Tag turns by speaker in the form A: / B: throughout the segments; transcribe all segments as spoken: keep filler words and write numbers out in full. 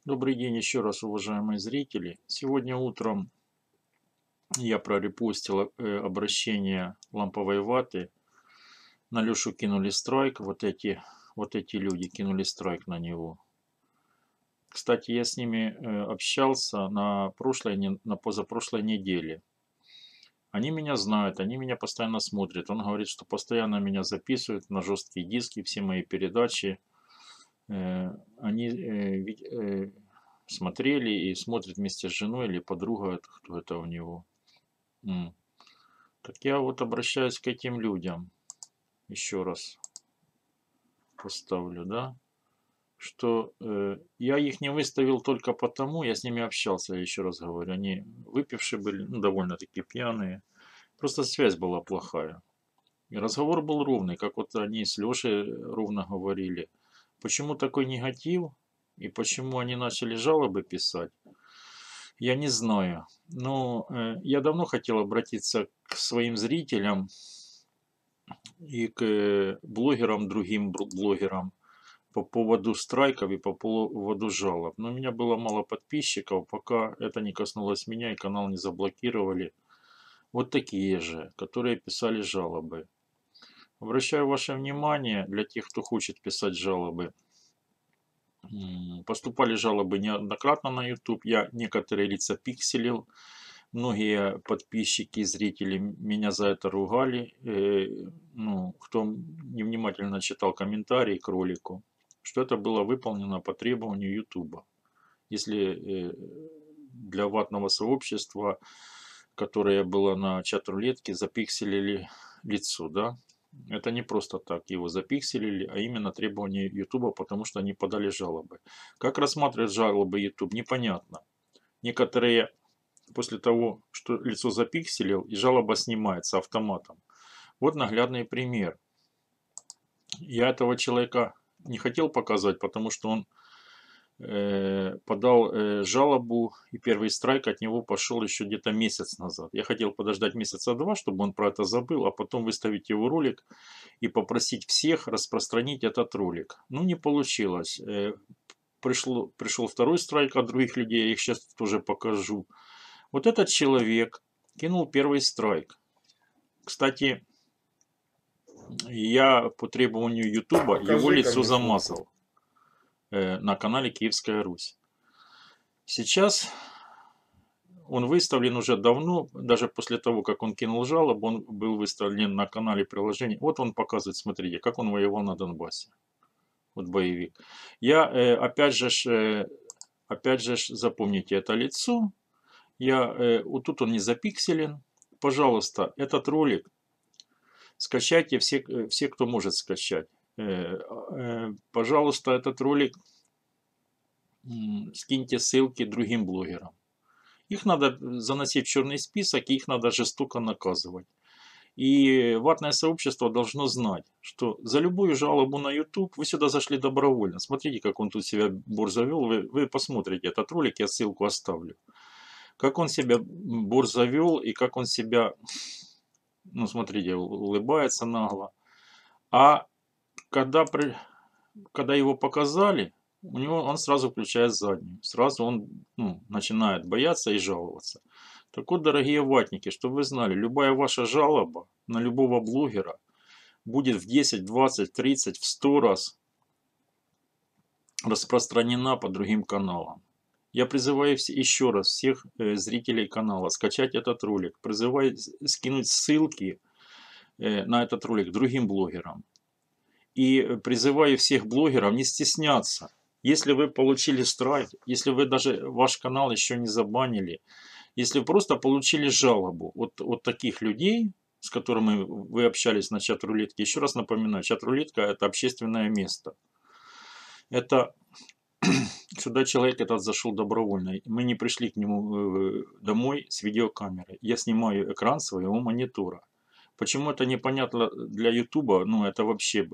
A: Добрый день еще раз, уважаемые зрители. Сегодня утром я прорепостил э, обращение ламповой ваты. На Лешу кинули страйк. Вот эти, вот эти люди кинули страйк на него. Кстати, я с ними э, общался на прошлой, не- на позапрошлой неделе. Они меня знают, они меня постоянно смотрят. Он говорит, что постоянно меня записывают на жесткие диски, все мои передачи. Э, Они э, вид- э, смотрели и смотрят вместе с женой или подруга, это кто это у него. М. Так я вот обращаюсь к этим людям. Еще раз поставлю, да, что э, я их не выставил только потому, я с ними общался, я еще раз говорю, они выпившие были, ну, довольно-таки пьяные, просто связь была плохая. И разговор был ровный, как вот они с Лешей ровно говорили. Почему такой негатив и почему они начали жалобы писать, я не знаю. Но э, я давно хотел обратиться к своим зрителям и к э, блогерам, другим блогерам по поводу страйков и по поводу жалоб. Но у меня было мало подписчиков, пока это не коснулось меня и канал не заблокировали. Вот такие же, которые писали жалобы. Обращаю ваше внимание, для тех, кто хочет писать жалобы. Поступали жалобы неоднократно на YouTube. Я некоторые лица пикселил. Многие подписчики и зрители меня за это ругали. Э, ну, кто невнимательно читал комментарии к ролику, что это было выполнено по требованию YouTube. Если э, для ватного сообщества, которое было на чат-рулетке, запикселили лицо, да, это не просто так его запикселили, а именно требования YouTube, потому что они подали жалобы. Как рассматривать жалобы YouTube, непонятно. Некоторые после того, что лицо запикселил, и жалоба снимается автоматом. Вот наглядный пример. Я этого человека не хотел показывать, потому что он э, подал э, жалобу, и первый страйк от него пошел еще где-то месяц назад. Я хотел подождать месяца два, чтобы он про это забыл, а потом выставить его ролик и попросить всех распространить этот ролик. Ну, не получилось. Э, пришло, пришел второй страйк от других людей, я их сейчас тоже покажу. Вот этот человек кинул первый страйк. Кстати, я по требованию Ютуба его
B: Покажи-ка
A: лицо
B: мне фотку.
A: замазал э, на канале Киевская Русь. Сейчас он выставлен уже давно, даже после того, как он кинул жалобу, он был выставлен на канале приложения. Вот он показывает, смотрите, как он воевал на Донбассе. Вот боевик. Я, э, опять же, э, опять же, запомните это лицо. Я, э, вот тут он не запикселен. Пожалуйста, этот ролик скачайте все, э, все, кто может скачать. Э, э, Пожалуйста, этот ролик скиньте ссылки другим блогерам. Их надо заносить в черный список, и их надо жестоко наказывать. И ватное сообщество должно знать, что за любую жалобу на YouTube вы сюда зашли добровольно. Смотрите, как он тут себя бор завел. Вы, вы посмотрите этот ролик, я ссылку оставлю. Как он себя бор завел и как он себя, ну смотрите, улыбается нагло. А когда, при, когда его показали, у него он сразу включает заднюю. Сразу он ну, начинает бояться и жаловаться. Так вот, дорогие ватники, чтобы вы знали, любая ваша жалоба на любого блогера будет в десять, двадцать, тридцать, в сто раз распространена по другим каналам. Я призываю еще раз всех э, зрителей канала скачать этот ролик. Призываю скинуть ссылки э, на этот ролик другим блогерам. И призываю всех блогеров не стесняться. Если вы получили страйк, если вы даже ваш канал еще не забанили, если вы просто получили жалобу от, от таких людей, с которыми вы общались на чат-рулетке, еще раз напоминаю, чат-рулетка – это общественное место. Это сюда человек этот зашел добровольно. Мы не пришли к нему домой с видеокамерой. Я снимаю экран своего монитора. Почему это непонятно для Ютуба? Ну, это вообще...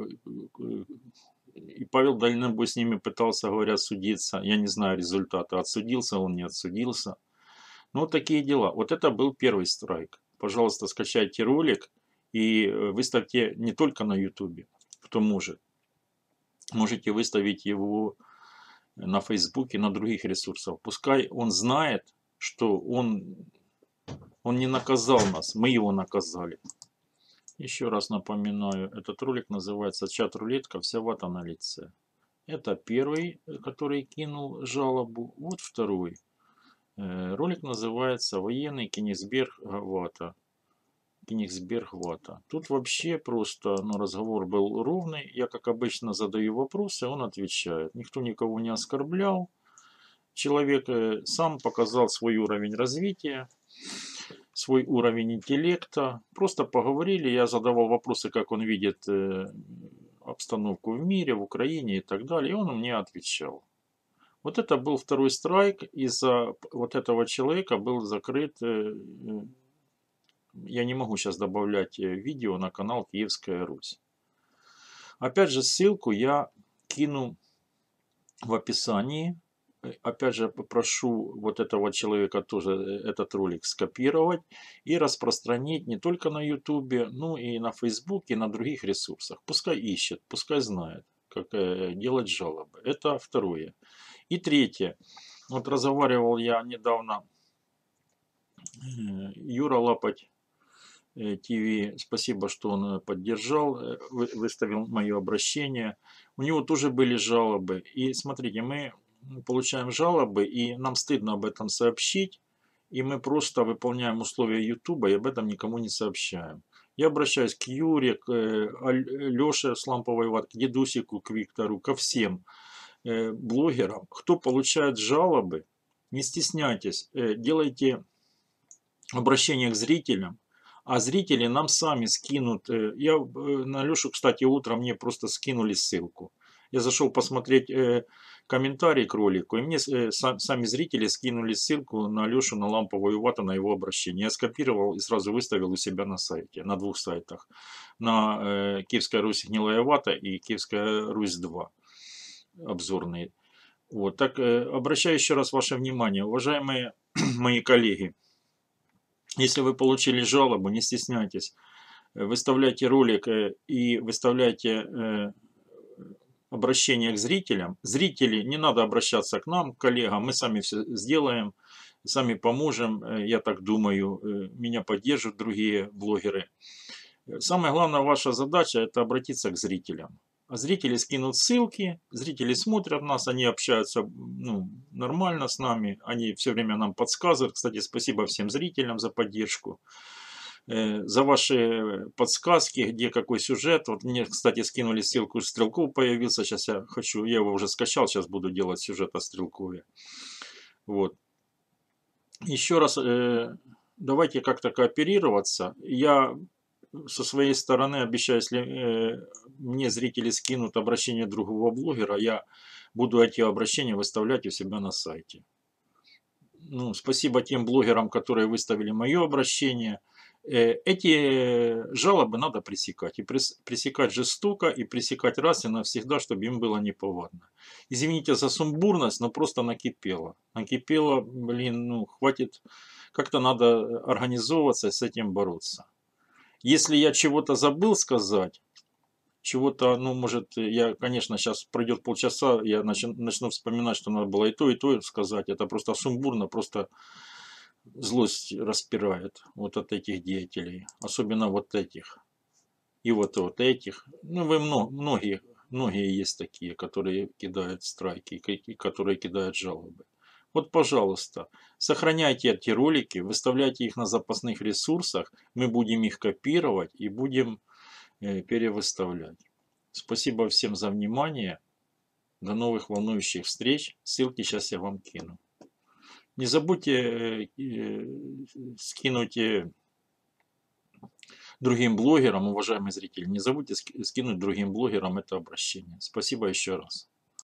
A: И Павел Дальнобой с ними пытался, говорят, судиться. Я не знаю результата. Отсудился он, не отсудился. Ну, вот такие дела. Вот это был первый страйк. Пожалуйста, скачайте ролик и выставьте не только на Ютубе, кто может. Можете выставить его на Фейсбуке, на других ресурсах. Пускай он знает, что он, он не наказал нас, мы его наказали. Еще раз напоминаю, этот ролик называется «Чат-рулетка, вся вата на лице». Это первый, который кинул жалобу. Вот второй. Ролик называется «Военный Кенигсберг Вата». Кенигсберг Вата. Тут вообще просто, ну, разговор был ровный. Я, как обычно, задаю вопросы, он отвечает. Никто никого не оскорблял. Человек сам показал свой уровень развития, свой уровень интеллекта. Просто поговорили, я задавал вопросы, как он видит обстановку в мире, в Украине и так далее. И он мне отвечал. Вот это был второй страйк. Из-за вот этого человека был закрыт... Я не могу сейчас добавлять видео на канал Киевская Русь. Опять же, ссылку я кину в описании. Опять же, попрошу вот этого человека тоже этот ролик скопировать и распространить не только на YouTube, но и на Facebook, и на других ресурсах. Пускай ищет, пускай знает, как делать жалобы. Это второе. И третье. Вот разговаривал я недавно, Юра Лапоть ТВ, спасибо, что он поддержал, выставил мое обращение. У него тоже были жалобы. И смотрите, мы получаем жалобы, и нам стыдно об этом сообщить. И мы просто выполняем условия YouTube и об этом никому не сообщаем. Я обращаюсь к Юре, к Леше с Ламповой Ват, к Дедусику, к Виктору, ко всем блогерам. Кто получает жалобы, не стесняйтесь, делайте обращение к зрителям. А зрители нам сами скинут. Я на Лешу, кстати, утром мне просто скинули ссылку. Я зашел посмотреть э, комментарий к ролику, и мне э, сам, сами зрители скинули ссылку на Лешу, на Ламповую Вату, на его обращение. Я скопировал и сразу выставил у себя на сайте, на двух сайтах. На э, Киевская Русь Гнилая Вата и Киевская Русь два обзорные. Вот, так э, обращаю еще раз ваше внимание, уважаемые мои коллеги. Если вы получили жалобу, не стесняйтесь, выставляйте ролик и выставляйте обращение к зрителям. Зрители, не надо обращаться к нам, к коллегам, мы сами все сделаем, сами поможем, я так думаю, меня поддержат другие блогеры. Самая главная ваша задача — это обратиться к зрителям. А зрители скинут ссылки, зрители смотрят нас, они общаются, ну, нормально с нами, они все время нам подсказывают. Кстати, спасибо всем зрителям за поддержку, э, за ваши подсказки, где какой сюжет. Вот мне, кстати, скинули ссылку, Стрелков появился, сейчас я хочу, я его уже скачал, сейчас буду делать сюжет о Стрелкове. Вот. Еще раз, э, давайте как-то кооперироваться. Я со своей стороны обещаю, если э, мне зрители скинут обращение другого блогера, я буду эти обращения выставлять у себя на сайте. Ну, спасибо тем блогерам, которые выставили мое обращение. Э, эти жалобы надо пресекать. И прес, пресекать жестоко, и пресекать раз и навсегда, чтобы им было неповадно. Извините за сумбурность, но просто накипело. Накипело, блин, ну хватит. Как-то надо организовываться и с этим бороться. Если я чего-то забыл сказать, чего-то, ну, может, я, конечно, сейчас пройдет полчаса, я начну, начну вспоминать, что надо было и то, и то сказать. Это просто сумбурно, просто злость распирает вот от этих деятелей. Особенно вот этих. И вот, вот этих. Ну, вы много, многие, многие есть такие, которые кидают страйки, которые кидают жалобы. Вот, пожалуйста, сохраняйте эти ролики, выставляйте их на запасных ресурсах. Мы будем их копировать и будем э, перевыставлять. Спасибо всем за внимание. До новых волнующих встреч. Ссылки сейчас я вам кину. Не забудьте э, э, скинуть э, другим блогерам, уважаемые зрители, не забудьте скинуть другим блогерам это обращение. Спасибо еще раз.